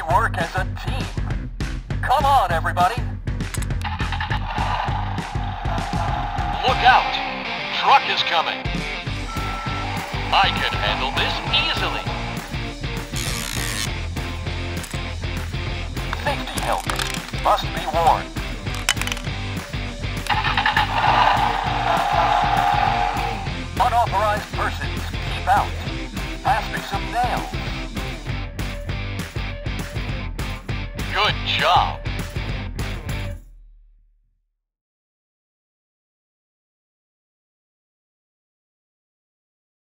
We work as a team. Come on, everybody. Look out! Truck is coming. I can handle this easily. Safety helmet must be worn. Unauthorized persons, keep out. Pass me some nails. Good job.